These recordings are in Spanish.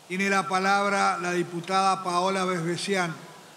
Tiene la palabra la diputada Paola Besbesián.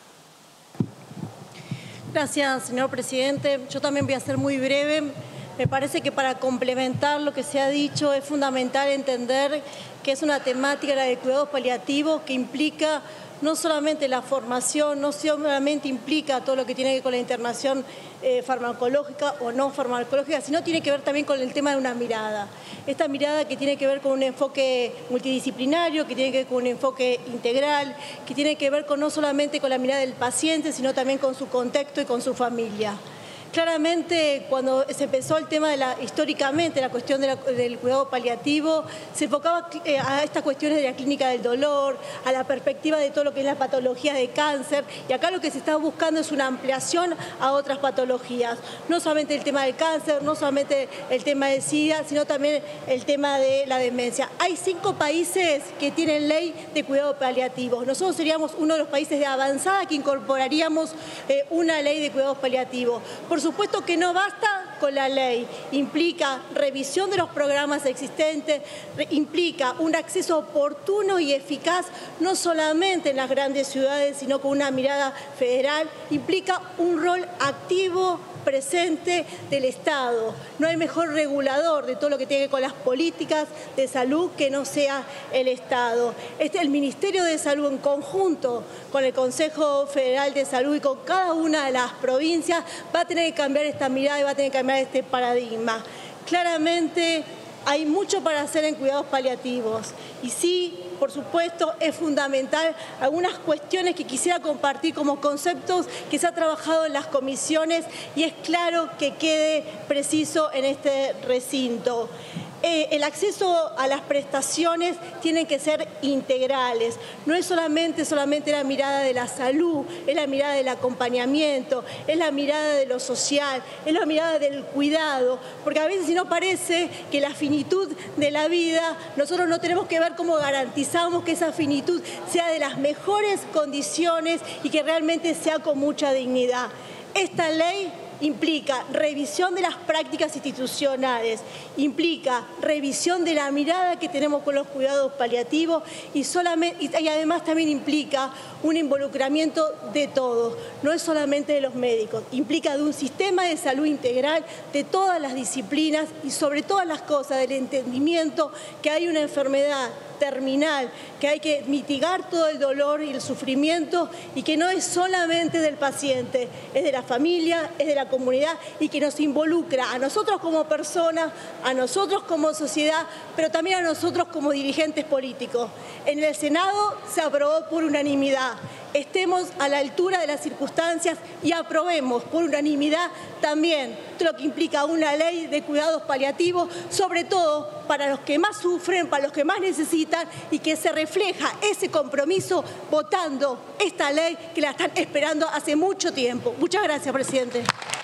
Gracias, señor presidente. Yo también voy a ser muy breve. Me parece que para complementar lo que se ha dicho es fundamental entender que es una temática, la de cuidados paliativos, que implica no solamente la formación, no solamente implica todo lo que tiene que ver con la internación farmacológica o no farmacológica, sino tiene que ver también con el tema de una mirada. Esta mirada que tiene que ver con un enfoque multidisciplinario, que tiene que ver con un enfoque integral, que tiene que ver con no solamente con la mirada del paciente, sino también con su contexto y con su familia. Claramente, cuando se empezó el tema históricamente, la cuestión del cuidado paliativo, se enfocaba a estas cuestiones de la clínica del dolor, a la perspectiva de todo lo que es la patología de cáncer, y acá lo que se está buscando es una ampliación a otras patologías. No solamente el tema del cáncer, no solamente el tema del SIDA, sino también el tema de la demencia. Hay 5 países que tienen ley de cuidado paliativo. Nosotros seríamos uno de los países de avanzada que incorporaríamos una ley de cuidados paliativos. Por supuesto que no basta con la ley, implica revisión de los programas existentes, implica un acceso oportuno y eficaz, no solamente en las grandes ciudades, sino con una mirada federal, implica un rol activo, presente del Estado. No hay mejor regulador de todo lo que tiene que ver con las políticas de salud que no sea el Estado. El Ministerio de Salud, en conjunto con el Consejo Federal de Salud y con cada una de las provincias, va a tener que cambiar esta mirada y va a tener que cambiar este paradigma. Claramente hay mucho para hacer en cuidados paliativos y sí, por supuesto, es fundamental algunas cuestiones que quisiera compartir como conceptos que se ha trabajado en las comisiones y es claro que quede preciso en este recinto. El acceso a las prestaciones tienen que ser integrales. No es solamente la mirada de la salud, es la mirada del acompañamiento, es la mirada de lo social, es la mirada del cuidado, porque a veces si no parece que la finitud de la vida, nosotros no tenemos que ver cómo garantizamos que esa finitud sea de las mejores condiciones y que realmente sea con mucha dignidad. Esta ley implica revisión de las prácticas institucionales, implica revisión de la mirada que tenemos con los cuidados paliativos y además también implica un involucramiento de todos, no es solamente de los médicos, implica de un sistema de salud integral de todas las disciplinas y sobre todas las cosas del entendimiento que hay una enfermedad terminal, que hay que mitigar todo el dolor y el sufrimiento y que no es solamente del paciente, es de la familia, es de la comunidad y que nos involucra a nosotros como personas, a nosotros como sociedad, pero también a nosotros como dirigentes políticos. En el Senado se aprobó por unanimidad. Estemos a la altura de las circunstancias y aprobemos por unanimidad también lo que implica una ley de cuidados paliativos, sobre todo para los que más sufren, para los que más necesitan y que se refleja ese compromiso votando esta ley que la están esperando hace mucho tiempo. Muchas gracias, presidente.